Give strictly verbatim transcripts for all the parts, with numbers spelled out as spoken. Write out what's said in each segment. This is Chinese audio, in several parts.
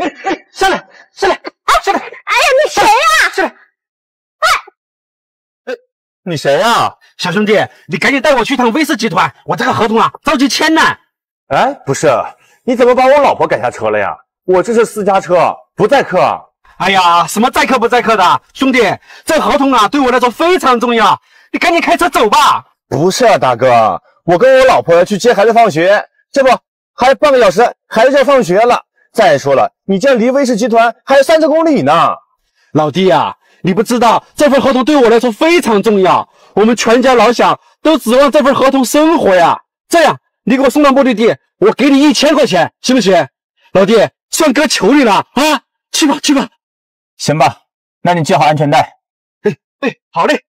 下来，下来，下来！哎呀，你谁呀？ 下来！ 哎， 呃，你谁呀？ 小兄弟，你赶紧带我去趟威士集团，我这个合同啊，着急签呢。 哎，不是，你怎么把我老婆赶下车了呀？我这是私家车，不载客。 哎呀，什么载客不载客的，兄弟，这合同啊，对我来说非常重要，你赶紧开车走吧。 不是啊，大哥，我跟我老婆要去接孩子放学，这不还半个小时，孩子就要放学了。再说了，你这离威士集团还有三十公里呢。 老弟啊，你不知道这份合同对我来说非常重要，我们全家老小都指望这份合同生活呀。这样，你给我送到目的地，我给你一千块钱，行不行？老弟，算哥求你了啊！去吧，去吧。 行吧，那你系好安全带。 哎哎，好嘞。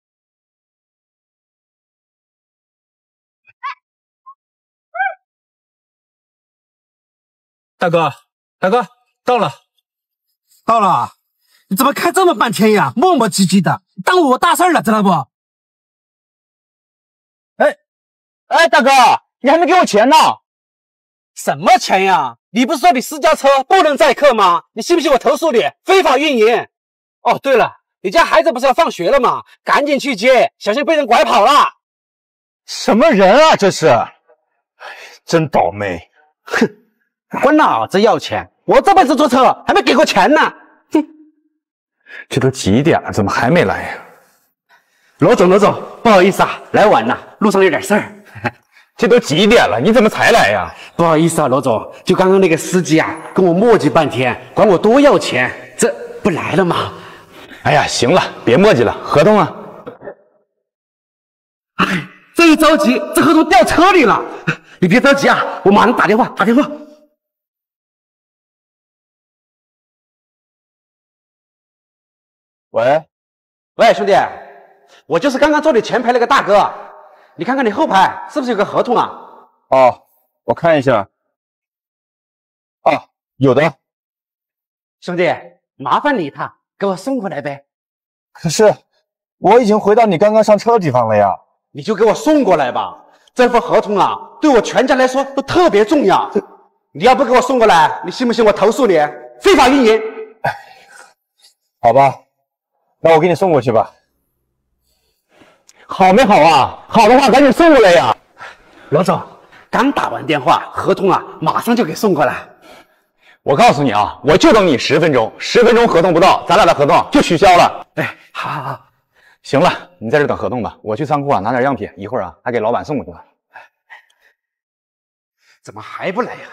大哥，大哥，到了， 到了。你怎么开这么半天呀？磨磨唧唧的，耽误我大事了，知道不？ 哎哎，大哥，你还没给我钱呢。 什么钱呀？你不是说你私家车不能载客吗？你信不信我投诉你非法运营？哦，对了，你家孩子不是要放学了吗？赶紧去接，小心被人拐跑了。 什么人啊，这是？真倒霉！ 哼，管老子要钱！我这辈子坐车还没给过钱呢。哼， 这都几点了，怎么还没来呀？ 罗总，罗总，不好意思啊，来晚了，路上有点事儿。 这都几点了，你怎么才来呀？ 不好意思啊，罗总，就刚刚那个司机啊，跟我磨叽半天，管我多要钱，这不来了吗？ 哎呀，行了，别磨叽了，合同啊！ 哎，这一着急，这合同掉车里了。你别着急啊，我马上打电话，打电话。 喂， 喂，兄弟，我就是刚刚坐你前排那个大哥，你看看你后排是不是有个合同啊？ 哦，我看一下。啊，有的。 兄弟，麻烦你一趟，给我送过来呗。 可是我已经回到你刚刚上车的地方了呀。 你就给我送过来吧，这份合同啊，对我全家来说都特别重要。你要不给我送过来，你信不信我投诉你非法运营？ 哎，好吧，那我给你送过去吧。好没好啊？好的话赶紧送过来呀。 罗总，刚打完电话，合同啊马上就给送过来。 我告诉你啊，我就等你十分钟，十分钟合同不到，咱俩的合同就取消了。 哎，好好好， 行了，你在这等合同吧，我去仓库啊拿点样品，一会儿啊还给老板送过去吧。 怎么还不来呀？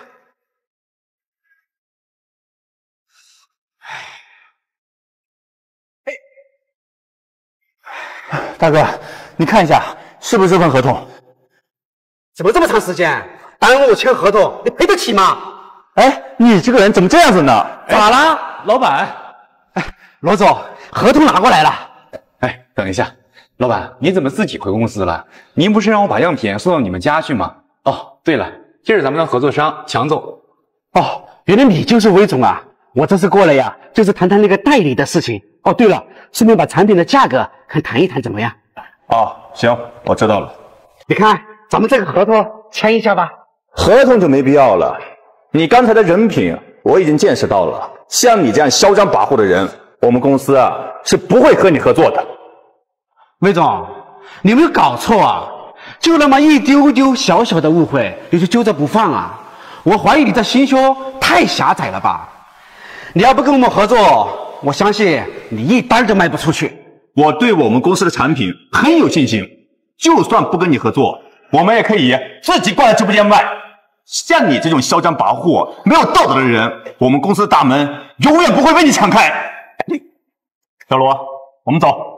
哎，大哥，你看一下是不是这份合同？ 怎么这么长时间？耽误我签合同，你赔得起吗？ 哎，你这个人怎么这样子呢？ 咋了，老板？哎，罗总，合同拿过来了。 哎，等一下，老板，你怎么自己回公司了？您不是让我把样品送到你们家去吗？哦，对了，这是咱们的合作商强总。 哦，原来你就是魏总啊！我这次过来呀，就是谈谈那个代理的事情。哦，对了，顺便把产品的价格还谈一谈，怎么样？ 哦，行，我知道了。 你看，咱们这个合同签一下吧。 合同就没必要了。你刚才的人品我已经见识到了，像你这样嚣张跋扈的人，我们公司啊是不会和你合作的。 魏总，你有没有搞错啊？就那么一丢丢小小的误会，你就揪着不放啊？我怀疑你这心胸太狭窄了吧？你要不跟我们合作，我相信你一单都卖不出去。 我对我们公司的产品很有信心，就算不跟你合作，我们也可以自己挂在直播间卖。像你这种嚣张跋扈、没有道德的人，我们公司的大门永远不会为你敞开。小罗，我们走。